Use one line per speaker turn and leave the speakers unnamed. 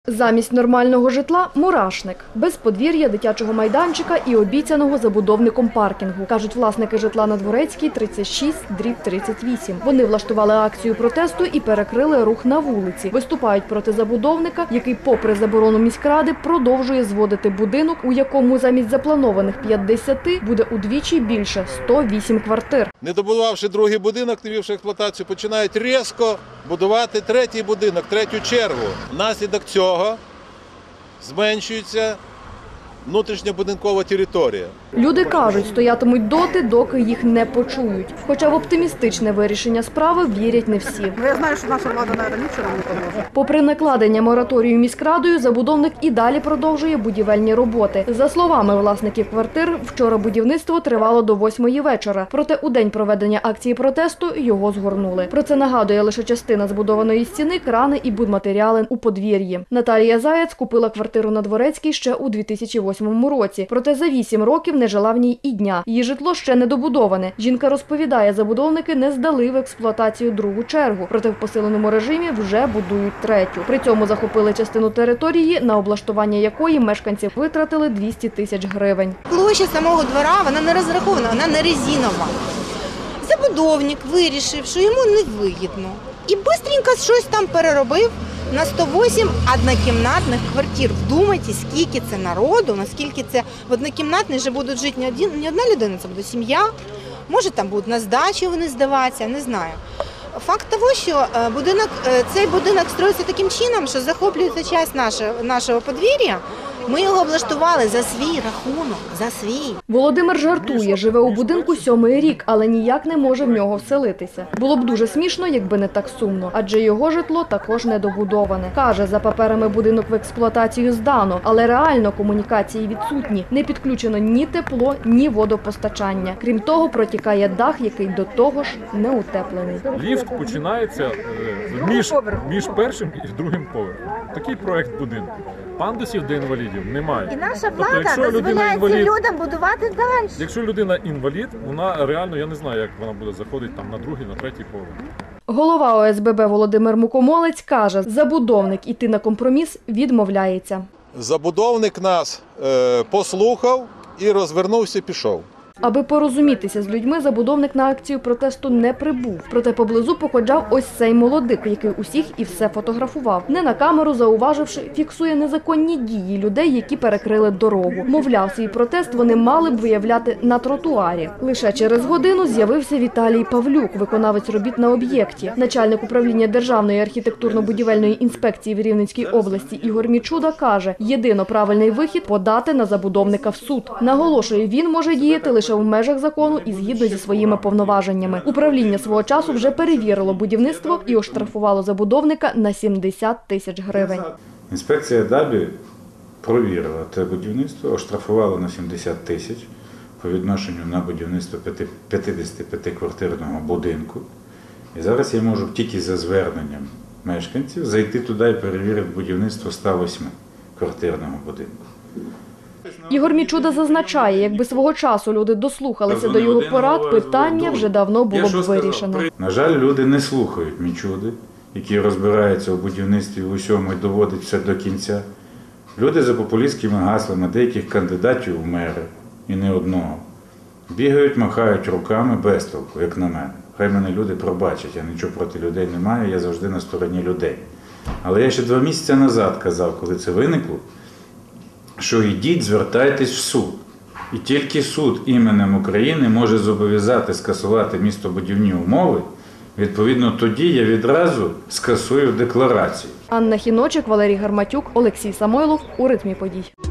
Замість нормального житла – мурашник. Без подвір'я, дитячого майданчика і обіцяного забудовником паркінгу, кажуть власники житла на Дворецькій, 36/38. Вони влаштували акцію протесту і перекрили рух на вулиці. Виступають проти забудовника, який, попри заборону міськради, продовжує зводити будинок, у якому замість запланованих 50 буде удвічі більше – 108 квартир.
Не добудувавши другий будинок, не ввівши експлуатацію, починають різко будувати третій будинок, третю чергу. Внаслідок цього зменшується внутрішньобудинкова територія.
Люди кажуть, стоятимуть доти, доки їх не почують. Хоча в оптимістичне вирішення справи вірять не всі.
Я знаю, що наша влада, мабуть, нічого не допоможе.
Попри накладення мораторію міськрадою, забудовник і далі продовжує будівельні роботи. За словами власників квартир, вчора будівництво тривало до 8-ї вечора. Проте у день проведення акції протесту його згорнули. Про це нагадує лише частина збудованої стіни, крани і будматеріали у подвір'ї. Наталія Заєць купила квартиру на Дворецькій ще у 2008 році. Проте за 8 років не жила в ній і дня. Її житло ще не добудоване. Жінка розповідає, забудовники не здали в експлуатацію другу чергу. Проте в посиленому режимі вже будують третю. При цьому захопили частину території, на облаштування якої мешканці витратили 200 тисяч гривень.
Площа самого двора, вона не розрахована, вона не резинова. Забудовник вирішив, що йому невигідно. І швидко щось там переробив на 108 однокімнатних квартир. Вдумайтесь, скільки це народу, наскільки це в однокімнатній вже будуть жити не одна людина, це буде сім'я. Може там будуть на здачі вони здаватися, не знаю. Факт того, що цей будинок строїться таким чином, що захоплюється частина нашого подвір'я. Ми його облаштували за свій рахунок, за свій.
Володимир жартує, живе у будинку 7-й рік, але ніяк не може в нього вселитися. Було б дуже смішно, якби не так сумно, адже його житло також недобудоване. Каже, за паперами будинок в експлуатацію здано, але реально комунікації відсутні. Не підключено ні тепло, ні водопостачання. Крім того, протікає дах, який до того ж не утеплений.
Ліфт починається між першим і другим поверхом. Такий проект будинку. Пандусів для інвалідів немає.
І наша влада дозволяє цим людям будувати далі.
Якщо людина інвалід, вона реально, я не знаю, як вона буде заходити там на другий, на третій поверх.
Голова ОСББ Володимир Мукомолець каже, забудовник іти на компроміс відмовляється.
Забудовник нас послухав і розвернувся, пішов.
Аби порозумітися з людьми, забудовник на акцію протесту не прибув. Проте поблизу походжав ось цей молодик, який усіх і все фотографував. Не на камеру зауваживши, фіксує незаконні дії людей, які перекрили дорогу. Мовляв, свій протест вони мали б виявляти на тротуарі. Лише через годину з'явився Віталій Павлюк, виконавець робіт на об'єкті. Начальник управління Державної архітектурно-будівельної інспекції в Рівненській області Ігор Мічуда каже, єдино правильний вихід – подати на забудовника в суд. Наголошує, він може діяти лише в межах закону і згідно зі своїми повноваженнями. Управління свого часу вже перевірило будівництво і оштрафувало забудовника на 70 тисяч гривень.
Інспекція ДАБІ провірила це будівництво, оштрафувала на 70 тисяч по відношенню на будівництво 55-квартирного будинку. І зараз я можу тільки за зверненням мешканців зайти туди і перевірити будівництво 108-квартирного будинку.
Ігор Мічуда зазначає, якби свого часу люди дослухалися до його порад, питання вже давно було б вирішено.
На жаль, люди не слухають Мічуди, які розбираються у будівництві в усьому і доводять все до кінця. Люди за популістськими гаслами деяких кандидатів у мери, і не одного, бігають, махають руками без толку, як на мене. Хай мене люди пробачать, я нічого проти людей не маю, я завжди на стороні людей. Але я ще 2 місяці назад казав, коли це виникло, що йдіть, звертайтесь в суд. І тільки суд іменем України може зобов'язати скасувати містобудівні умови. Відповідно, тоді я відразу скасую декларацію.
Анна Хіночик, Валерій Гарматюк, Олексій Самойлов. У ритмі подій.